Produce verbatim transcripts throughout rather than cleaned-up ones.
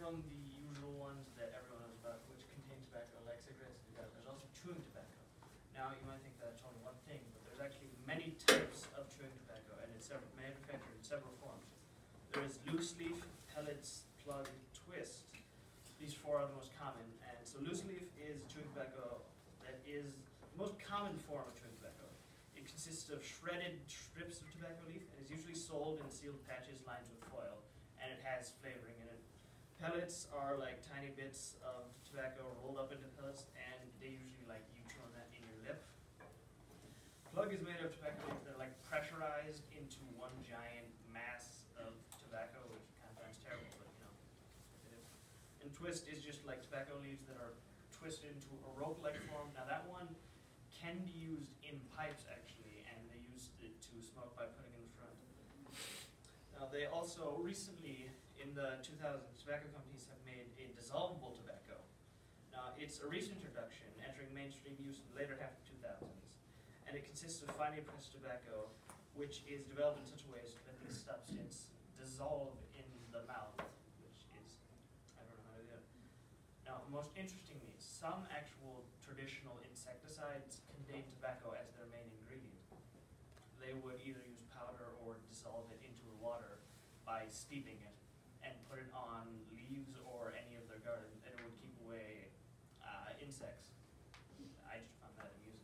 among the usual ones that everyone knows about, which contain tobacco, like cigarettes, there's also chewing tobacco. Now, you might think that that's only one thing, but there's actually many types of chewing tobacco, and it's several, manufactured in several forms. There is loose leaf, pellets, plug, twist. These four are the most common. And so loose leaf is chewing tobacco that is the most common form of chewing tobacco. It consists of shredded strips of tobacco leaf and is usually sold in sealed patches lined with foil, and it has flavoring in it. Pellets are like tiny bits of tobacco rolled up into pellets, and they usually like you chewing that in your lip. Plug is made of tobacco leaves that are like pressurized into one giant mass of tobacco, which kind of sounds terrible, but you know, it is. And twist is just like tobacco leaves that are twisted into a rope-like form. Now that one can be used in pipes actually, and they used it to smoke by putting in the front. Now they also recently, in the two thousands, tobacco companies have made a dissolvable tobacco. Now it's a recent introduction, entering mainstream use in the later half of two thousands, and it consists of finely pressed tobacco, which is developed in such a way so that this substance dissolve in the mouth, which is, I don't know how to do it. Now, most interestingly, some actual traditional insecticides contain tobacco as their main ingredient. They would either use powder or dissolve it into water by steeping it and put it on leaves or any of their garden, and it would keep away uh, insects. I just found that amusing.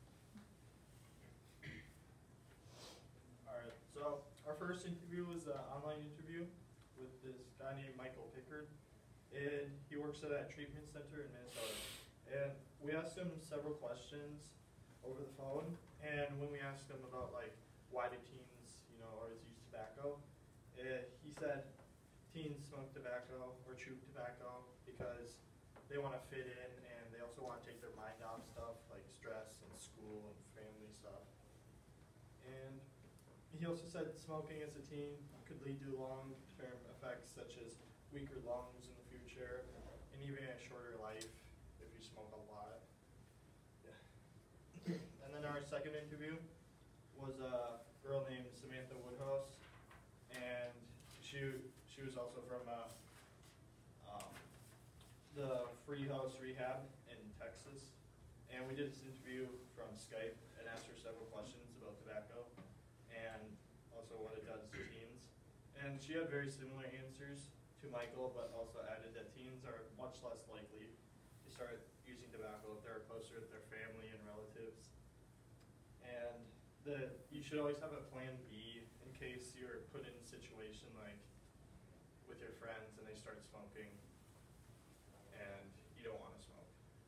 Alright, so our first interview was an online interview with this guy named Michael Pickard, and he works at a treatment center in Minnesota. And we asked him several questions over the phone, and when we asked him about like why do teens, you know, always use tobacco, uh, he said teens smoke tobacco or chew tobacco because they want to fit in, and they also want to take their mind off stuff like stress and school and family stuff. And he also said smoking as a teen could lead to long-term effects such as weaker lungs in the future and even a shorter life if you smoke a lot. Yeah. And then our second interview was a girl named Samantha Woodhouse, and she she was also from uh, um, the Free House Rehab in Texas. And we did this interview from Skype and asked her several questions about tobacco and also what it does to teens. And she had very similar answers to Michael, but also added that teens are much less likely to start using tobacco if they're closer with their family and relatives. And the, you should always have a plan B in case you're put in a situation like with your friends and they start smoking and you don't want to smoke.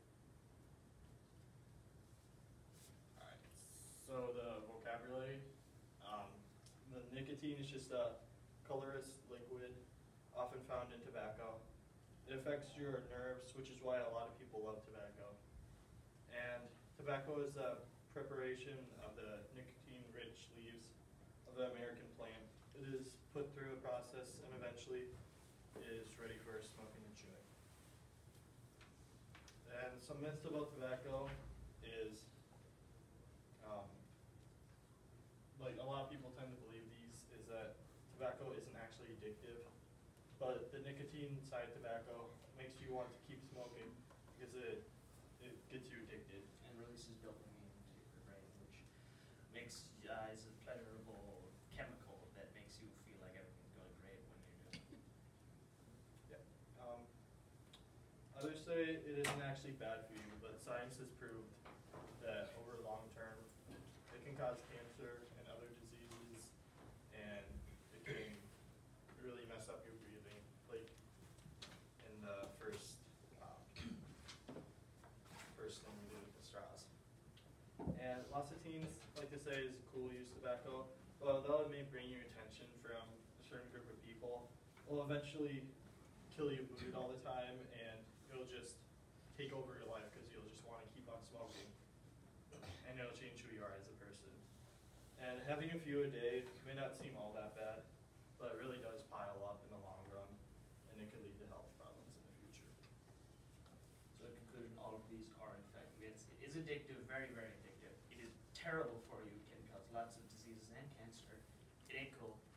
Alright, so the vocabulary. Um, the nicotine is just a colorless liquid often found in tobacco. It affects your nerves, which is why a lot of people love tobacco. And tobacco is a preparation of the nicotine-rich leaves of the American plant. It is put through a process and eventually is ready for smoking and chewing. And some myths about tobacco is, um, like a lot of people tend to believe these, is that tobacco isn't actually addictive, but the nicotine side of tobacco makes you want to keep smoking because it, it gets you addicted. And releases dopamine into your brain, which makes uh, is a pleasurable chemical that makes you feel like everything's going great when you're doing it. Yeah. Um, others say it isn't actually bad for you, but science has proved that over long term it can cause cancer and other diseases, and it can really mess up your breathing, like in the first um, first thing we do with the straws. And lots of teens like to say is cool to use tobacco, but although it may bring you attention from a certain group of people, it will eventually kill your mood all the time, and it'll just take over your life because you'll just want to keep on smoking, and it'll change who you are as a person. And having a few a day may not seem all that bad, but it really does pile up in the long run, and it can lead to health problems in the future. So in conclusion, all of these are in fact myths. It is addictive, very, very addictive. It is terrible for you. It can cause lots of diseases and cancer. It ain't cool.